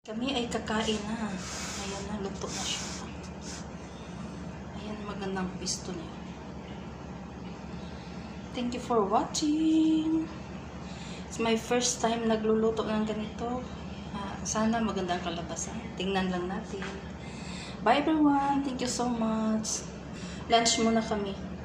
Kami ay kakain na. Ayan na, luto na siya. Ayan, magandang pisto niya. Thank you for watching. It's my first time nagluluto ng ganito. Sana magandang kalabasan. Tingnan lang natin. Bye everyone. Thank you so much. Lunch muna kami.